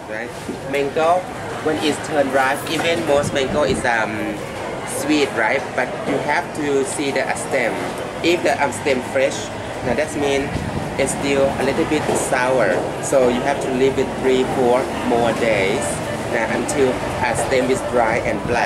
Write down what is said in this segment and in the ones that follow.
right? Mango, when it's turned ripe, even most mango is sweet, right? But you have to see the stem. If the stem fresh, now that means it's still a little bit sour. So you have to leave it 3-4 more days until a stem is dry and black.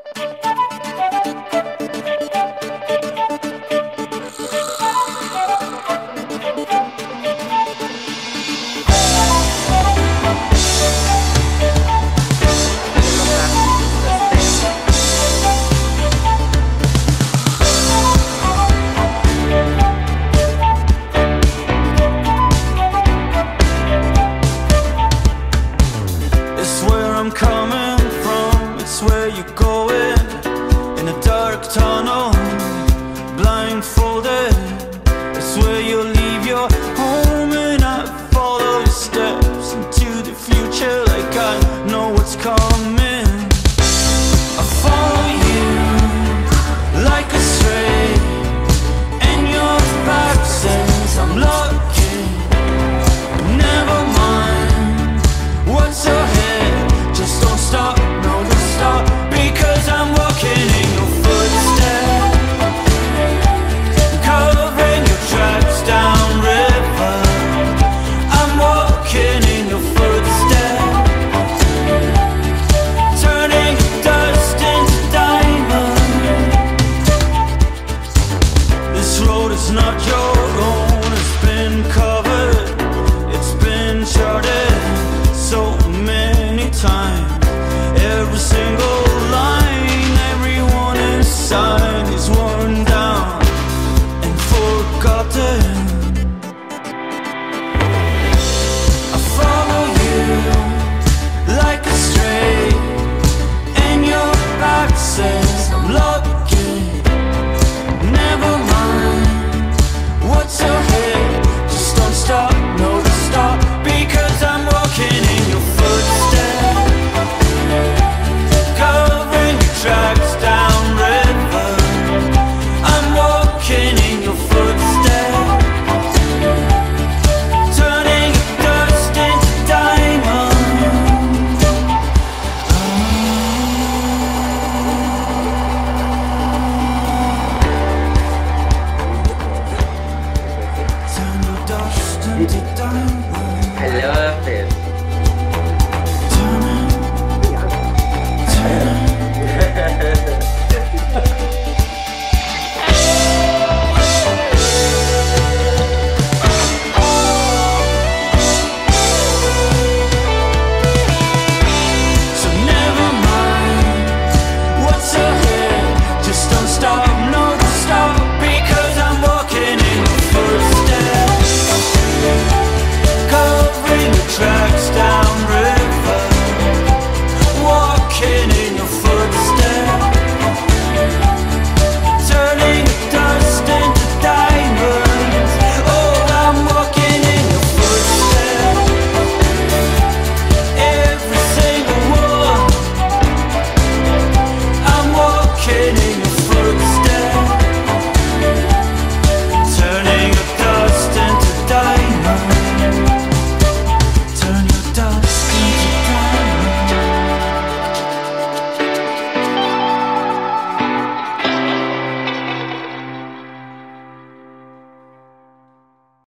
Tunnel, blindfolded. It's where you leave your home, and I follow your steps into the future like I know what's coming. I follow you like a stray, and your back says I'm lucky. Never mind what's ahead, just don't stop, no, don't stop, because I'm walking in your to die.